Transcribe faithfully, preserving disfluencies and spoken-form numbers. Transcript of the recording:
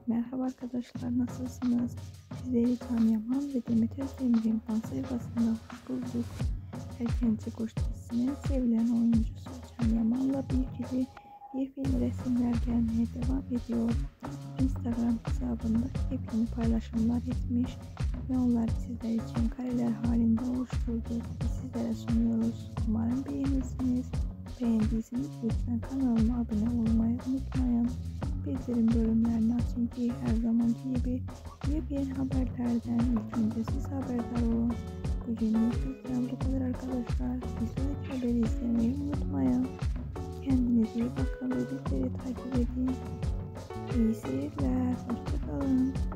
Merhaba arkadaşlar, nasılsınız? Sizleri Can Yaman ve Demet Özdemir'in fan sayfasında hoş bulduk. Erkenci Kuş dizisinin sevilen oyuncusu Can Yaman'la ilgili yepyeni resimler gelmeye devam ediyor. Instagram hesabında yepyeni paylaşımlar etmiş ve onları sizler için kareler halinde oluşturduk ve sizlere sunuyoruz. Umarım beğenirsiniz. Beğendiyseniz lütfen kanalıma abone olmayı unutmayın. Bildirim bölümlerini açın ki her zamanki gibi yepyeni haberlerden ilk önce siz haberdar olun. Bugünlük bizden bu kadar arkadaşlar. Bir sonraki haberi izlemeyi unutmayın. Kendinize iyi bakın ve bizleri takip edin. İyi seyirler. Hoşçakalın.